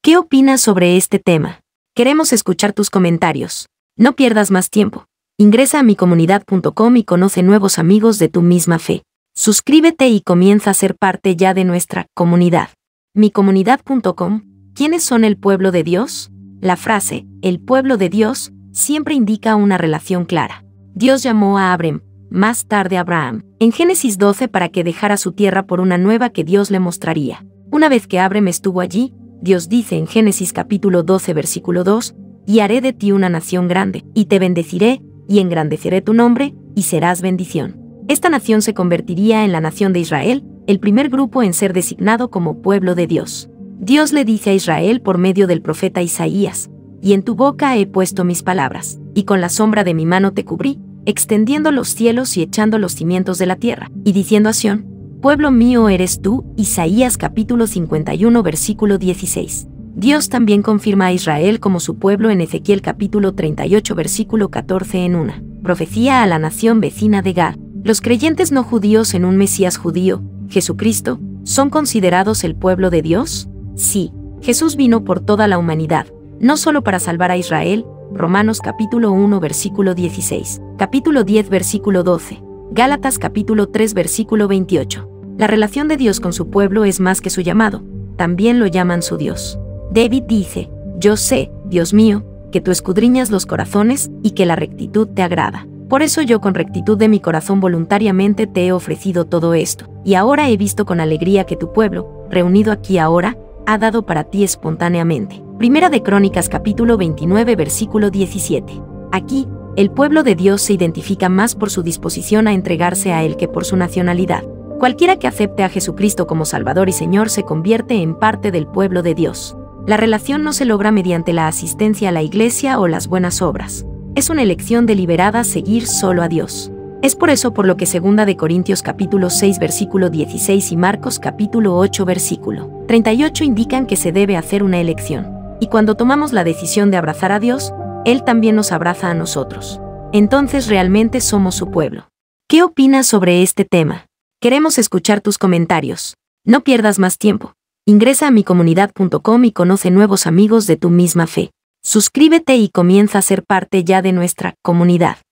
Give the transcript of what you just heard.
¿Qué opinas sobre este tema? Queremos escuchar tus comentarios. No pierdas más tiempo. Ingresa a micomunidad.com y conoce nuevos amigos de tu misma fe. Suscríbete y comienza a ser parte ya de nuestra comunidad. Micomunidad.com. ¿Quiénes son el pueblo de Dios? La frase, el pueblo de Dios, siempre indica una relación clara. Dios llamó a Abram, más tarde a Abraham, en Génesis 12 para que dejara su tierra por una nueva que Dios le mostraría. Una vez que Abram estuvo allí, Dios dice en Génesis capítulo 12 versículo 2, «Y haré de ti una nación grande, y te bendeciré, y engrandeceré tu nombre, y serás bendición». Esta nación se convertiría en la nación de Israel, el primer grupo en ser designado como pueblo de Dios. Dios le dice a Israel por medio del profeta Isaías, «Y en tu boca he puesto mis palabras, y con la sombra de mi mano te cubrí, extendiendo los cielos y echando los cimientos de la tierra, y diciendo a Sión, pueblo mío eres tú». Isaías capítulo 51 versículo 16. Dios también confirma a Israel como su pueblo en Ezequiel capítulo 38 versículo 14 en una profecía a la nación vecina de Gad. Los creyentes no judíos en un Mesías judío, Jesucristo, ¿son considerados el pueblo de Dios? Sí, Jesús vino por toda la humanidad, no solo para salvar a Israel, Romanos capítulo 1 versículo 16, capítulo 10 versículo 12, Gálatas capítulo 3 versículo 28. La relación de Dios con su pueblo es más que su llamado, también lo llaman su Dios. David dice, «Yo sé, Dios mío, que tú escudriñas los corazones y que la rectitud te agrada. Por eso yo con rectitud de mi corazón voluntariamente te he ofrecido todo esto, y ahora he visto con alegría que tu pueblo, reunido aquí ahora, ha dado para ti espontáneamente». Primera de Crónicas capítulo 29 versículo 17. Aquí, el pueblo de Dios se identifica más por su disposición a entregarse a Él que por su nacionalidad. Cualquiera que acepte a Jesucristo como Salvador y Señor se convierte en parte del pueblo de Dios. La relación no se logra mediante la asistencia a la iglesia o las buenas obras. Es una elección deliberada seguir solo a Dios. Es por eso por lo que 2 de Corintios capítulo 6 versículo 16 y Marcos capítulo 8 versículo 38 indican que se debe hacer una elección. Y cuando tomamos la decisión de abrazar a Dios, Él también nos abraza a nosotros. Entonces realmente somos su pueblo. ¿Qué opinas sobre este tema? Queremos escuchar tus comentarios. No pierdas más tiempo. Ingresa a micomunidad.com y conoce nuevos amigos de tu misma fe. Suscríbete y comienza a ser parte ya de nuestra comunidad.